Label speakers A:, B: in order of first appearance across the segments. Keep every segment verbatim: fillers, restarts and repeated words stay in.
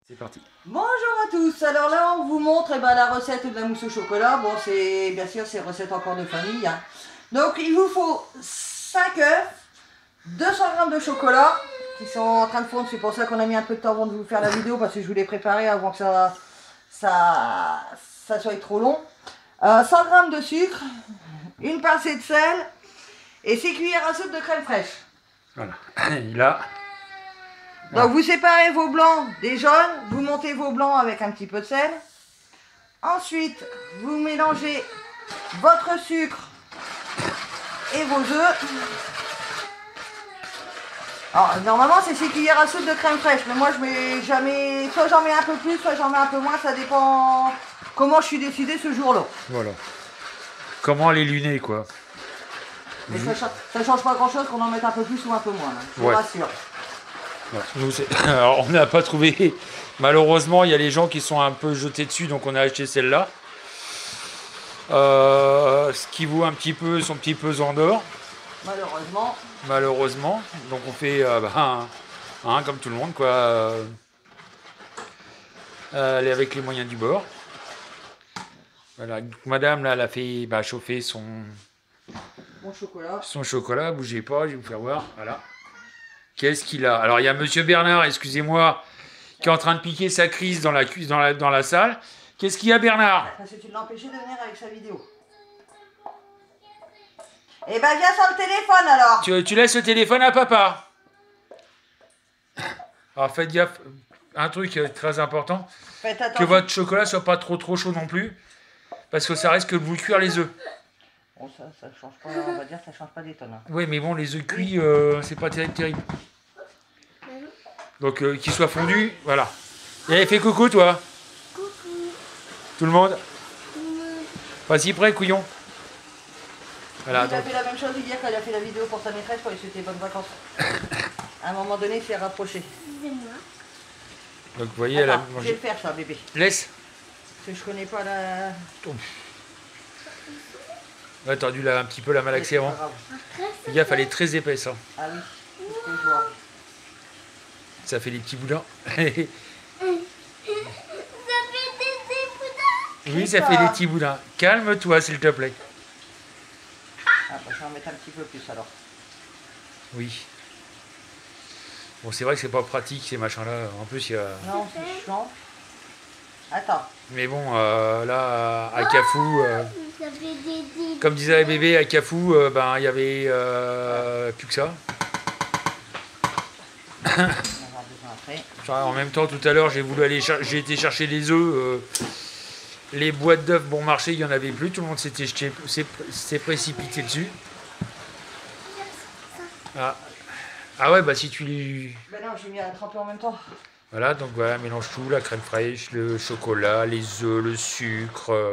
A: C'est parti.
B: Bonjour à tous, alors là on vous montre eh ben, la recette de la mousse au chocolat. Bon, c'est bien sûr c'est recette encore de famille, hein. Donc il vous faut cinq œufs, deux cents grammes de chocolat qui sont en train de fondre. C'est pour ça qu'on a mis un peu de temps avant de vous faire la vidéo, parce que je voulais préparer avant que ça, ça, ça soit trop long. euh, cent grammes de sucre, une pincée de sel et six cuillères à soupe de crème fraîche.
A: Voilà, il a...
B: Donc vous séparez vos blancs des jaunes, vous montez vos blancs avec un petit peu de sel. Ensuite, vous mélangez votre sucre et vos œufs. Alors normalement c'est six cuillères à soupe de crème fraîche, mais moi je mets jamais, soit j'en mets un peu plus, soit j'en mets un peu moins, ça dépend comment je suis décidé ce jour-là.
A: Voilà. Comment les luner quoi.
B: Mais mmh. ça, ça change pas grand-chose qu'on en mette un peu plus ou un peu moins, là, je vous
A: ouais.
B: rassure.
A: Ouais. Nous, alors, on n'a pas trouvé, malheureusement il y a les gens qui sont un peu jetés dessus, donc on a acheté celle-là. Euh, ce qui vaut un petit peu son petit pesant d'or.
B: Malheureusement.
A: Malheureusement. Donc on fait euh, bah, un, un, comme tout le monde quoi. Euh, elle est avec les moyens du bord. Voilà. Donc, madame là, elle a fait bah, chauffer son,
B: Mon chocolat.
A: son chocolat. Bougez pas, je vais vous faire voir. Voilà. Qu'est-ce qu'il a? Alors il y a Monsieur Bernard, excusez-moi, qui est en train de piquer sa crise dans la cuisse, dans la, dans la salle. Qu'est-ce qu'il y a, Bernard?
B: Parce que tu l'as empêché de venir avec sa vidéo. Eh ben viens sur le téléphone alors.
A: Tu, tu laisses le téléphone à papa. Alors faites gaffe, un truc très important, que votre chocolat soit pas trop trop chaud non plus, parce que ça risque de vous cuire les œufs.
B: Bon, ça, ça change pas, on va dire, ça change pas des tonnes. Hein.
A: Oui, mais bon, les œufs cuits, euh, c'est pas terrible, terrible. Donc euh, qu'ils soient fondus, voilà. Et fais coucou toi.
C: Coucou.
A: Tout le monde.
C: Tout le monde.
A: Pas si près, couillon. Voilà,
B: il a
A: donc...
B: fait la même chose hier quand il a fait la vidéo pour sa maîtresse pour lui souhaiter bonnes vacances. À un moment donné, il s'est rapproché.
C: Excusez-moi.
A: Donc vous voyez,
B: Attends,
A: elle a...
B: je vais le faire ça, bébé.
A: Laisse.
B: Parce que je connais pas la...
A: Ouais, t'as dû la, un petit peu la malaxer avant. Fais gaffe, elle est très épaisse. Hein.
B: Ah oui, c'est ce que je vois.
A: Ça fait des petits boudins.
C: Ça fait des, des boudins.
A: Oui, ça fait des petits boudins. Calme-toi, s'il te plaît.
B: Ah, bah, je vais en mettre un petit peu plus alors.
A: Oui. Bon, c'est vrai que c'est pas pratique ces machins-là. En plus, il y a...
B: Non, c'est chiant. Attends.
A: Mais bon, euh, là, à Cafou, euh,
C: Ça fait des, des,
A: comme disait la bébé, à Cafou, euh, ben, il y avait euh, plus que ça.
B: On va avoir besoin après.
A: Genre, en même temps, tout à l'heure, j'ai voulu aller, j'ai été chercher les œufs. Euh, les boîtes d'œufs bon marché, il n'y en avait plus. Tout le monde s'était jeté, s'est précipité dessus. Ah. Ah ouais, bah si tu les...
B: Ben non, j'ai mis à tremper en même temps.
A: Voilà, donc voilà, mélange tout, la crème fraîche, le chocolat, les œufs, le sucre. Euh...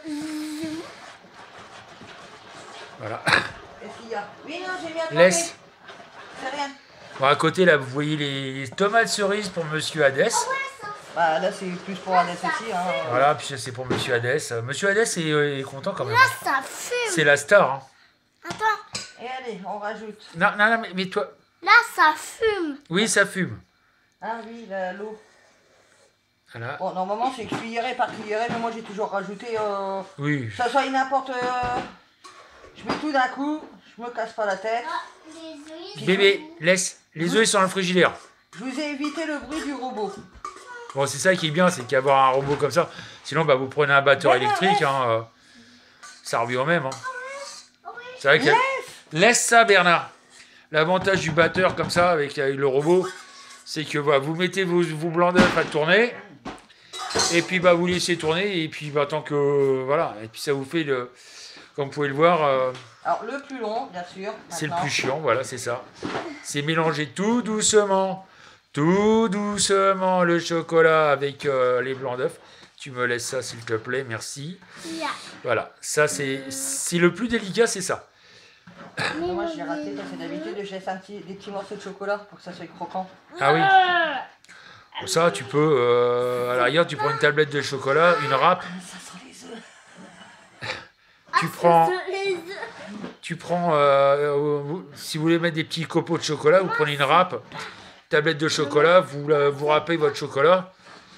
A: Voilà.
B: Qu'est-ce qu'il y a? Oui, non, j'ai mis à tremper.
A: Laisse.
B: C'est rien.
A: Bon, à côté, là, vous voyez les tomates cerises pour Monsieur Hadès.
B: Bah là, c'est plus pour Hadès aussi. Hein.
A: Voilà, puis c'est pour Monsieur Hadès. Monsieur Hadès est, est content quand même.
C: Là, ça fume.
A: C'est la star. Hein.
C: Attends.
B: Et allez, on rajoute.
A: Non, non, non, mais, mais toi...
C: Là, ça fume.
A: Oui, ça fume.
B: Ah oui, l'eau.
A: Voilà.
B: Bon, normalement, c'est cuillerée par cuillerée, mais moi, j'ai toujours rajouté... Euh,
A: Oui.
B: Que ça soit n'importe... Euh, je mets tout d'un coup, je me casse pas la tête.
C: Ah, les œufs.
A: Bébé, laisse. Les œufs, ils sont dans le frigidaire.
B: Je vous ai évité le bruit du robot.
A: Bon, c'est ça qui est bien, c'est qu'avoir un robot comme ça. Sinon, bah, vous prenez un batteur
B: Bernard,
A: électrique,
B: laisse.
A: hein, euh, ça revient au même. Hein.
C: Oui.
A: C'est vrai que...
B: Laisse.
A: Laisse ça, Bernard. L'avantage du batteur comme ça, avec, avec le robot, c'est que bah, vous mettez vos, vos blancs d'œufs à tourner, et puis bah, vous laissez tourner, et puis bah, tant que... Voilà, et puis ça vous fait, le, comme vous pouvez le voir... Euh,
B: Alors, le plus long, bien sûr.
A: c'est le
B: maintenant.
A: plus chiant, voilà, c'est ça. C'est mélanger tout doucement, tout doucement le chocolat avec euh, les blancs d'œufs. Tu me laisses ça, s'il te plaît, merci.
C: Yeah.
A: Voilà, ça c'est le plus délicat, c'est ça.
B: Moi, j'ai raté, parce que d'habitude, je laisse un petit, des petits morceaux de chocolat pour que ça soit croquant.
A: Ah oui. Pour ça, tu peux, euh, à l'arrière, tu prends une tablette de chocolat, une râpe.
B: Ça sent les œufs.
A: Tu
C: Ah,
A: prends,
C: ça sent les œufs.
A: tu prends euh, vous- si vous voulez mettre des petits copeaux de chocolat, vous prenez une râpe, tablette de chocolat, vous, la- vous râpez votre chocolat,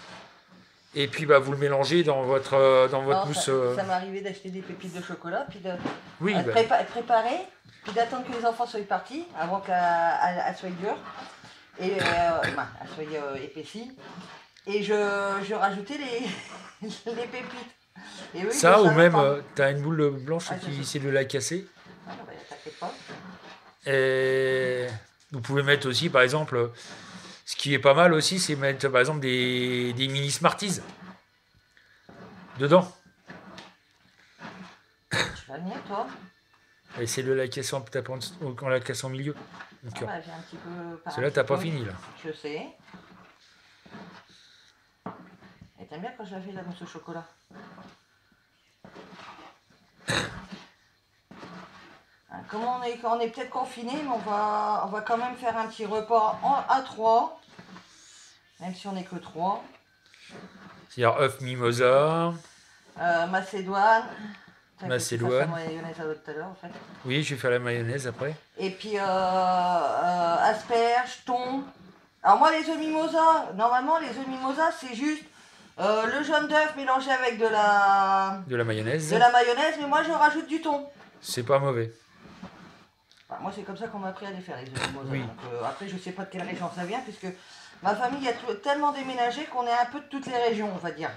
A: Et puis bah, vous le mélangez dans votre, euh, dans votre
B: Non,
A: mousse.
B: ça,
A: euh,
B: ça m'est arrivé d'acheter des pépites de chocolat, puis de
A: Oui,
B: euh,
A: bah,
B: prépa- préparer, puis d'attendre que les enfants soient partis, avant qu'elle elle- elle soit dure, et euh, ben, elle soit euh, épaissie. Et je, je rajoutais les, les pépites. Et eux, ils
A: ça
B: le
A: ou
B: savaient
A: même,
B: pas.
A: euh, t'as une boule blanche
B: Ah, je
A: qui
B: sais.
A: essaie de la casser.
B: Ah, non, bah, t'inquiète pas.
A: Et vous pouvez mettre aussi, par exemple, ce qui est pas mal aussi, c'est mettre par exemple des, des mini Smarties dedans.
B: Tu vas venir, toi?
A: Et c'est de la casser en tapant en la casse en milieu. Donc,
B: Ah, bah, j'ai un petit peu. par un
A: celle-là,
B: petit
A: t'as pas
B: peu.
A: fini là.
B: Je sais. Et t'aimes bien quand je la fais la mousse au chocolat? Hein, Comme on est, on est peut-être confiné, mais on va, on va quand même faire un petit repas en, à trois. Même si on n'est que trois.
A: C'est-à-dire œuf mimosa.
B: Euh, Macédoine. T'as
A: Macédoine.
B: fait que tu fasses la mayonnaise à tout à l'heure, en fait.
A: Oui, je vais faire la mayonnaise après.
B: Et puis euh, euh, asperges, thon. Alors moi les œufs mimosa, normalement les œufs mimosa c'est juste euh, le jaune d'œuf mélangé avec de la,
A: De la mayonnaise.
B: de la mayonnaise, mais moi je rajoute du thon.
A: C'est pas mauvais.
B: Enfin, moi c'est comme ça qu'on m'a appris à les faire les œufs mimosa.
A: Oui.
B: Donc, euh, après je sais pas de quelle région ça vient, puisque ma famille a tout- tellement déménagé qu'on est un peu de toutes les régions, on va dire.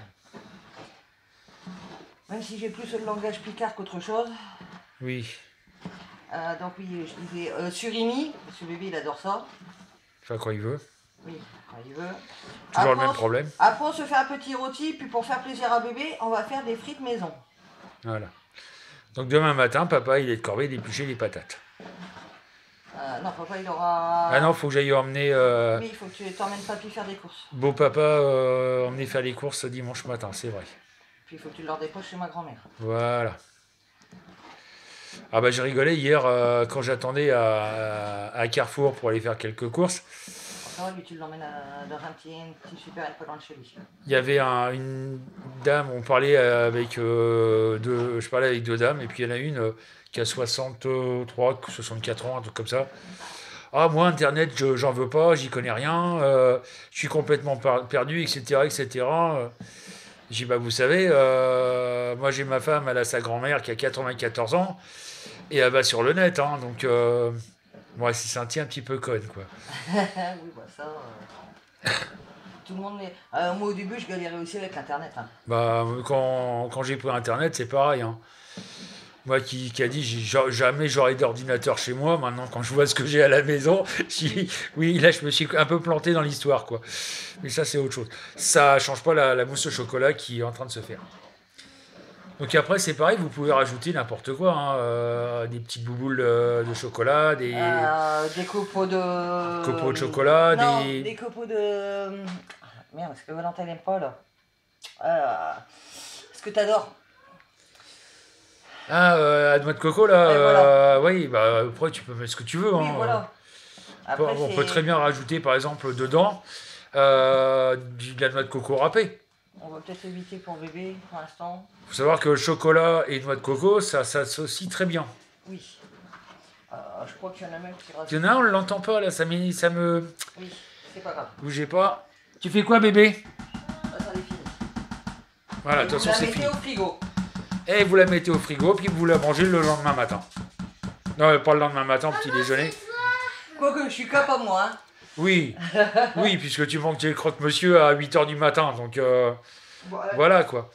B: Même si j'ai plus le langage picard qu'autre chose.
A: Oui.
B: Euh, donc oui, je disais euh, surimi, parce que bébé il adore ça.
A: Enfin, quand il veut.
B: Oui, quand il veut.
A: Toujours
B: Après,
A: le même
B: on se-
A: problème.
B: Après, on se fait un petit rôti, puis pour faire plaisir à bébé, on va faire des frites maison.
A: Voilà. Donc demain matin, papa, il est de corvée d'éplucher les patates.
B: Euh, non, papa, il aura.
A: Ah non, faut que j'aille emmener euh,
B: Oui, il faut que tu t'emmènes papy faire des courses.
A: beau papa euh, emmener faire les courses dimanche matin, c'est vrai.
B: Puis il faut que tu leur déposes chez ma grand-mère.
A: Voilà. Ah bah j'ai rigolé hier euh, quand j'attendais à, à Carrefour pour aller faire quelques courses.
B: Ça va, lui, tu l'emmènes à- dans un petit, un petit super pas loin de chez lui.
A: Il y avait un- une dame, on parlait avec euh, deux, je parlais avec deux dames, et puis il y en a une euh, qui a soixante-trois, soixante-quatre ans, un truc comme ça. Ah, moi, Internet, je, j'en veux pas, j'y connais rien, euh, je suis complètement par- perdu, et cetera, et cetera. Euh, J'ai dit, bah, vous savez, euh, moi j'ai ma femme, elle a sa grand-mère qui a quatre-vingt-quatorze ans, et elle va sur le net, hein, donc euh, moi, c'est senti un petit peu conne, quoi.
B: Oui, bah ça. euh, Tout le monde. Mais... euh, moi, au début, je galérais aussi avec Internet. Hein.
A: Bah, quand, quand j'ai pris Internet, c'est pareil, hein. Moi qui, qui a dit j'ai- j'a- jamais j'aurai d'ordinateur chez moi, maintenant quand je vois ce que j'ai à la maison, j'y- oui là je me suis un peu planté dans l'histoire quoi. Mais ça c'est autre chose. Ça change pas la, la mousse au chocolat qui est en train de se faire. Donc après c'est pareil, vous pouvez rajouter n'importe quoi, hein, euh, des petites bouboules euh, de chocolat, des
B: Euh, des copeaux de.
A: copeaux de chocolat,
B: Non,
A: des...
B: des copeaux de. Merde, est-ce que Valentin n'aime pas là euh... Ce que t'adores.
A: Ah, euh, à noix de coco là,
B: Et voilà.
A: euh, oui, bah après tu peux mettre ce que tu veux.
B: Oui,
A: hein.
B: voilà.
A: On peut-
B: Après,
A: on
B: c'est-
A: peut très bien rajouter par exemple dedans euh, du- de la noix de coco râpée.
B: On va peut-être éviter pour bébé pour l'instant.
A: Il faut savoir que chocolat et noix de coco, ça s'associe très bien.
B: Oui. Euh, je crois qu'il y en a même qui
A: Il y en a un, on ne l'entend pas là, ça, m'é- ça me...
B: Oui, c'est pas grave.
A: Bougez pas. Tu fais quoi bébé?
B: Attendez, fini.
A: Voilà,
B: Et
A: de toute
B: vous
A: façon
B: la
A: c'est
B: mettez
A: fini.
B: au frigo.
A: Et vous la mettez au frigo, puis vous la mangez le lendemain matin. Non, pas le lendemain matin, au petit déjeuner.
B: Quoique, je suis capable moi. Hein.
A: Oui, oui, puisque tu manques le croque-monsieur à huit heures du matin, donc euh,
B: Bon, euh,
A: voilà quoi.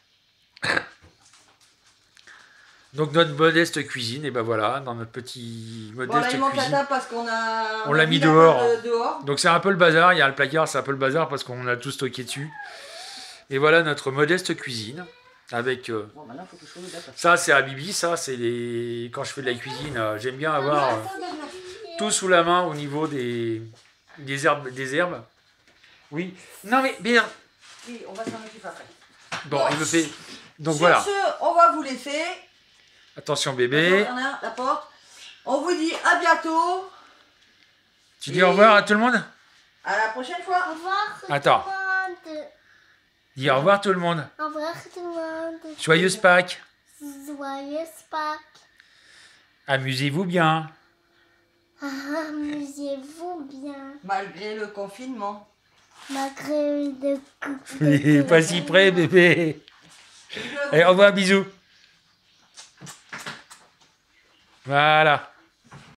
A: Donc notre modeste cuisine, et ben voilà, dans notre petit
B: bon, là,
A: modeste
B: il manque la
A: cuisine.
B: table parce qu'on a.
A: On
B: a
A: l'a mis
B: la
A: dehors,
B: table,
A: hein.
B: euh, dehors.
A: Donc c'est un peu le bazar, il y a le placard, c'est un peu le bazar parce qu'on a tout stocké dessus. Et voilà notre modeste cuisine. Avec euh,
B: Bon, maintenant, il faut que je trouve la table.
A: ça, c'est à Bibi, ça, c'est les. Quand je fais de la cuisine, euh, j'aime bien avoir euh, tout sous la main au niveau des, des herbes. Des herbes. Oui. Non mais bien.
B: Oui, on va s'en occuper après.
A: Bon, il me fait. Donc
B: Sur
A: voilà.
B: ce, on va vous laisser.
A: Attention bébé.
B: Attends, Bernard, la porte. On vous dit à bientôt.
A: Tu dis au revoir à tout le monde.
B: À la prochaine fois.
C: Au revoir.
A: Attends.
C: Tout le monde.
A: Dis au revoir tout le monde.
C: Au revoir tout le monde.
A: Joyeuse Pâques.
C: Joyeuse Pâques.
A: Amusez-vous bien.
C: Amusez-vous bien.
B: Malgré le confinement.
C: Ma crème de
A: Il est pas si près, bébé. Allez, au revoir, bisous. Voilà.